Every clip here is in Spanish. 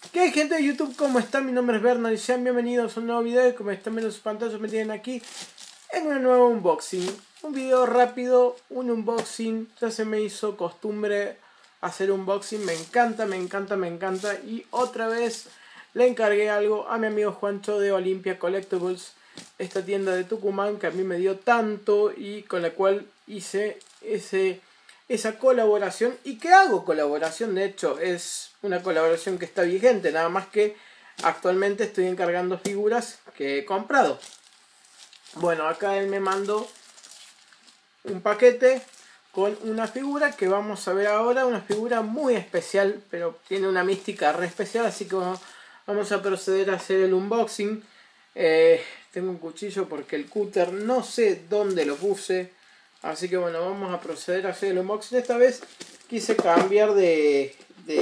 ¿Qué hay, gente de YouTube? ¿Cómo están? Mi nombre es Bernard y sean bienvenidos a un nuevo video. Como están viendo sus pantallas, me tienen aquí en un nuevo unboxing. Un video rápido, un unboxing. Ya se me hizo costumbre hacer unboxing. Me encanta, me encanta, me encanta. Y otra vez le encargué algo a mi amigo Juancho de Olympia Collectibles, esta tienda de Tucumán que a mí me dio tanto y con la cual hice esa colaboración, y que hago colaboración. De hecho es una colaboración que está vigente, nada más que actualmente estoy encargando figuras que he comprado. Bueno, acá él me mandó un paquete con una figura que vamos a ver ahora, una figura muy especial, pero tiene una mística re especial, así que vamos a proceder a hacer el unboxing. Tengo un cuchillo porque el cúter no sé dónde lo puse. Así que bueno, vamos a proceder a hacer el unboxing. Esta vez quise cambiar de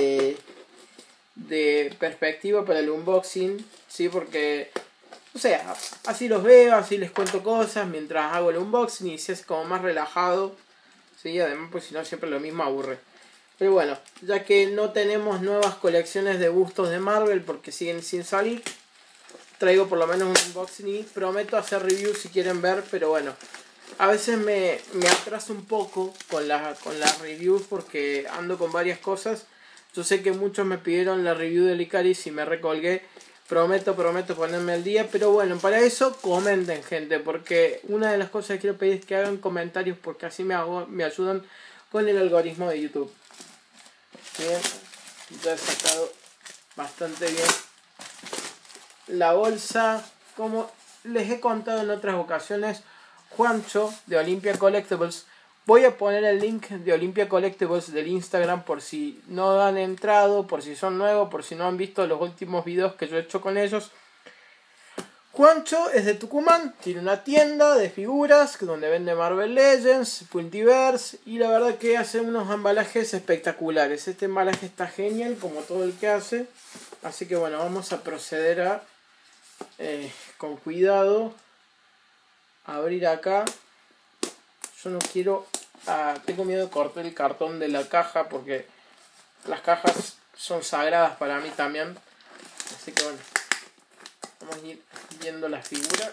perspectiva para el unboxing, ¿sí? Porque, o sea, así los veo, así les cuento cosas mientras hago el unboxing y se hace como más relajado, ¿sí? Además, pues si no, siempre lo mismo aburre. Pero bueno, ya que no tenemos nuevas colecciones de bustos de Marvel porque siguen sin salir, traigo por lo menos un unboxing y prometo hacer reviews si quieren ver, pero bueno. A veces me atraso un poco con las reviews porque ando con varias cosas. Yo sé que muchos me pidieron la review de Icaris y me recolgué. Prometo ponerme al día. Pero bueno, para eso comenten, gente. Porque una de las cosas que quiero pedir es que hagan comentarios, porque así me ayudan con el algoritmo de YouTube. Bien, ya he sacado bastante bien la bolsa. Como les he contado en otras ocasiones, Juancho de Olympia Collectibles, voy a poner el link de Olympia Collectibles del Instagram por si no han entrado, por si son nuevos, por si no han visto los últimos videos que yo he hecho con ellos. Juancho es de Tucumán, tiene una tienda de figuras donde vende Marvel Legends, Multiverse, y la verdad que hace unos embalajes espectaculares. Este embalaje está genial, como todo el que hace. Así que bueno, vamos a proceder a con cuidado abrir acá. Yo no quiero, tengo miedo de cortar el cartón de la caja porque las cajas son sagradas para mí también. Así que bueno, vamos a ir viendo la figura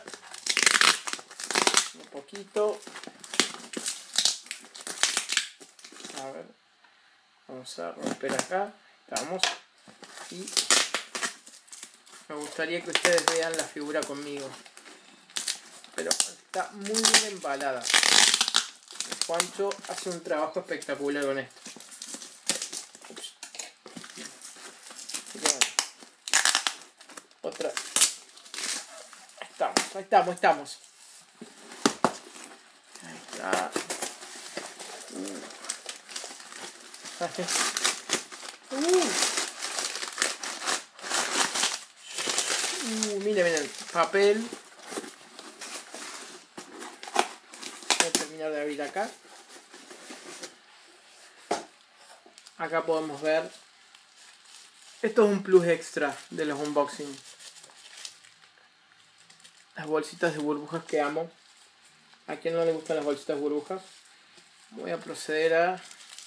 un poquito. A ver, vamos a romper acá. Estamos. Y me gustaría que ustedes vean la figura conmigo, pero está muy bien embalada. Juancho hace un trabajo espectacular con esto. Bueno, otra. Ahí estamos. Ahí está. Miren el papel. Voy a terminar de abrir acá. Acá podemos ver. Esto es un plus extra de los unboxing. Las bolsitas de burbujas que amo. ¿A quién no le gustan las bolsitas de burbujas? Voy a proceder a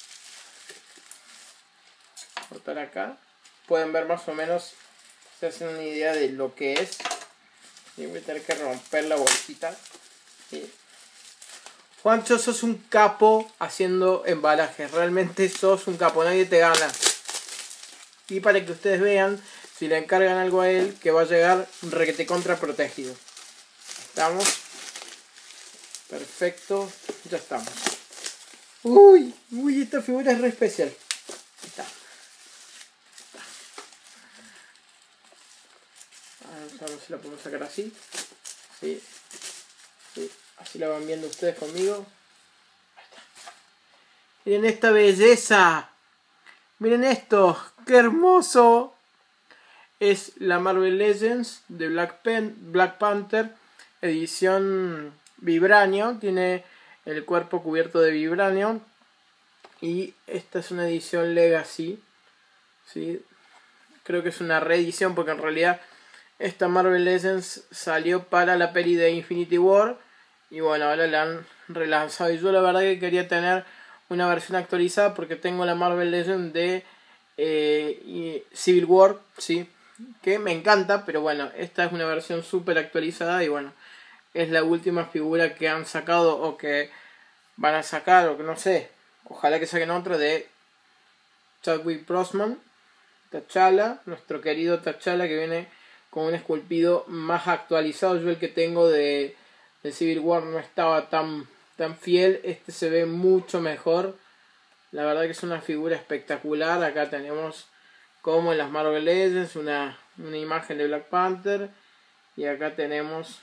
cortar acá. Pueden ver más o menos, se hacen una idea de lo que es. Y voy a tener que romper la bolsita. ¿Sí? Juancho, sos un capo haciendo embalajes. Realmente sos un capo, nadie te gana. Y para que ustedes vean, si le encargan algo a él, que va a llegar requete contra protegido. Estamos. Perfecto. Ya estamos. Uy, esta figura es re especial. Ahí está. Vamos a ver si la podemos sacar así. Sí. Así la van viendo ustedes conmigo. Ahí está. Miren esta belleza. Miren esto. ¡Qué hermoso! Es la Marvel Legends de Black Panther, edición Vibranio. Tiene el cuerpo cubierto de Vibranio. Y esta es una edición Legacy, ¿sí? Creo que es una reedición porque en realidad esta Marvel Legends salió para la peli de Infinity War. Y bueno, ahora la han relanzado. Y yo la verdad que quería tener una versión actualizada porque tengo la Marvel Legends de y Civil War, sí, que me encanta, pero bueno, esta es una versión súper actualizada y bueno, es la última figura que han sacado o que van a sacar, o que no sé, ojalá que saquen otro de Chadwick Boseman, T'Challa, nuestro querido T'Challa, que viene con un esculpido más actualizado. Yo el que tengo de Civil War no estaba tan fiel, este se ve mucho mejor. La verdad que es una figura espectacular. Acá tenemos como en las Marvel Legends una imagen de Black Panther, y acá tenemos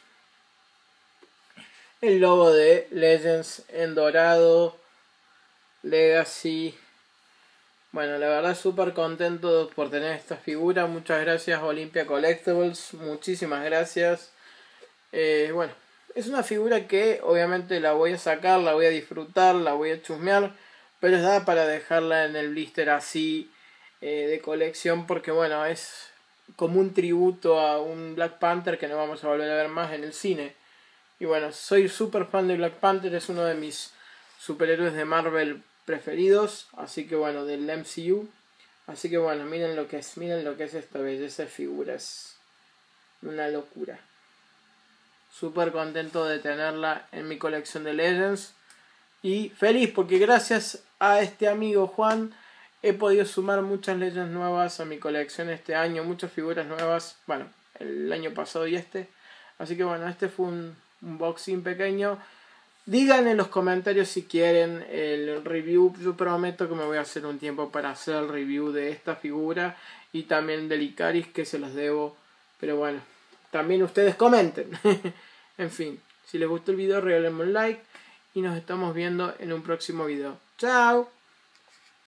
el logo de Legends en dorado, Legacy. Bueno, la verdad súper contento por tener esta figura. Muchas gracias Olympia Collectibles, muchísimas gracias. Bueno, es una figura que obviamente la voy a sacar, la voy a disfrutar, la voy a chusmear, pero es da para dejarla en el blister así de colección, porque bueno, es como un tributo a un Black Panther que no vamos a volver a ver más en el cine. Y bueno, soy súper fan de Black Panther, es uno de mis superhéroes de Marvel preferidos, así que bueno, del MCU. Así que bueno, miren lo que es esta belleza de figuras. Una locura. Súper contento de tenerla en mi colección de Legends. Y feliz porque gracias a este amigo Juan he podido sumar muchas Legends nuevas a mi colección este año. Muchas figuras nuevas. Bueno, el año pasado y este. Así que bueno, este fue un unboxing pequeño. Digan en los comentarios si quieren el review. Yo prometo que me voy a hacer un tiempo para hacer el review de esta figura y también del Icaris, que se los debo. Pero bueno, también ustedes comenten. En fin, si les gustó el video regálenme un like y nos estamos viendo en un próximo video. ¡Chao!